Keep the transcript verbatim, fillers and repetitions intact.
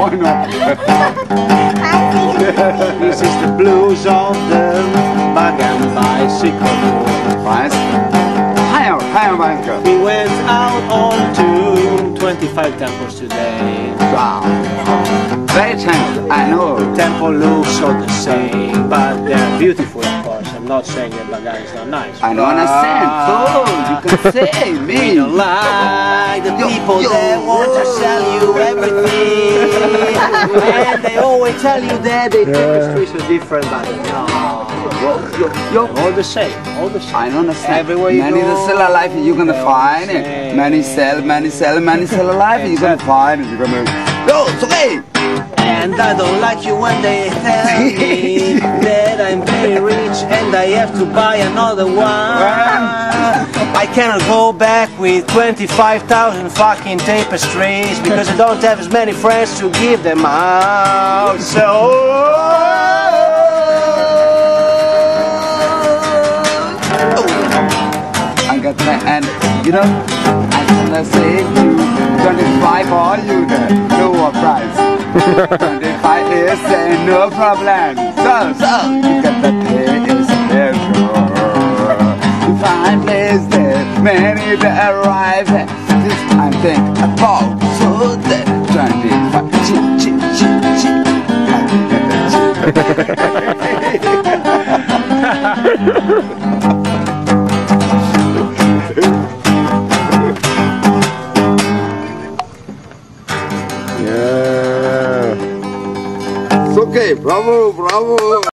why not? This is the blues of the Bagan bicycle. Price? Higher, higher bicycle. We went out on to twenty-five temples today. Wow. Great temple, I know. Temple looks all the same, but they're beautiful, of course. I'm not saying that Bagan is not nice. I don't understand. So you can say me. We don't like the Yo, people yo. that want to sell you everything, and they always tell you that they think the streets are different, but no. Yo, yo, yo. All the same, all the same. I don't understand. Everywhere you many go, that sell alive, you're gonna they're find all the it. same. Many sell, many sell, many sell alive, you're gonna find it. You're gonna. Yo, it's okay. And I don't like you when they tell me that I'm very rich and I have to buy another one. I cannot go back with twenty-five thousand fucking tapestries because I don't have as many friends to give them out. So. I got my and you know I gonna say you twenty-five for you there, no price. twenty-five is uh, no problem. So so you got the pay is there. Five place there, many that arrive. This time think about so that twenty-five. Chip chip chip chip. Yeah. It's okay, bravo, bravo.